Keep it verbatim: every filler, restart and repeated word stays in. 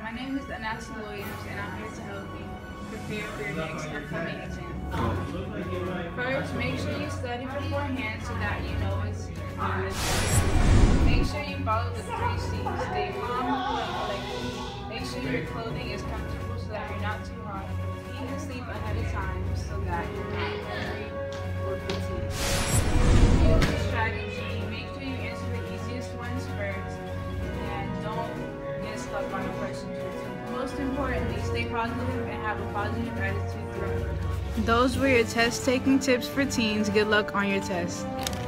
My name is Anassa Williams, and I'm here to help you prepare for your next upcoming exam. First, make sure you study beforehand so that you know what's on this test. Make sure you follow the three C's. Stay calm, cool, and collected. Make sure your clothing is comfortable so that you're not too hot. Eat and sleep ahead of time so that you're not hungry or fatigued. Use the strategy. Make sure you answer the easiest ones first, and don't get stuck on the questions. Most importantly, stay positive and have a positive attitude throughout. Those were your test taking tips for teens. Good luck on your test.